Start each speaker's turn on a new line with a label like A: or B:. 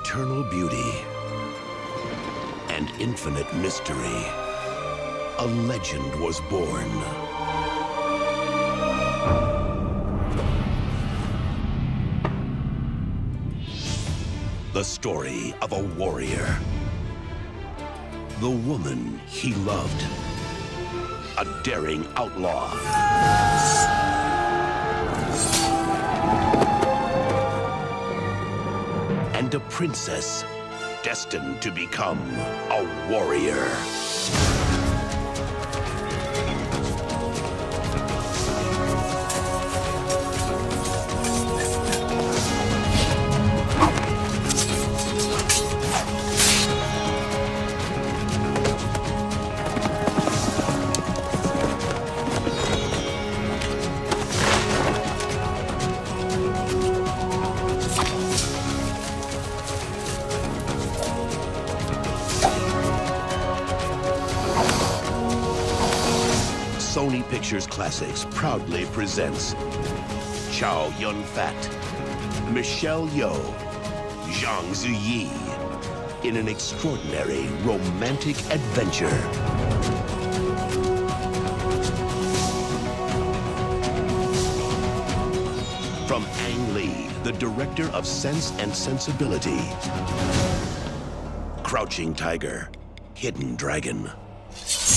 A: eternal beauty and infinite mystery, a legend was born. The story of a warrior. The woman he loved. A daring outlaw. And a princess destined to become a warrior. Sony Pictures Classics proudly presents Chow Yun-Fat, Michelle Yeoh, Zhang Ziyi in an extraordinary romantic adventure. From Ang Lee, the director of Sense and Sensibility. Crouching Tiger, Hidden Dragon.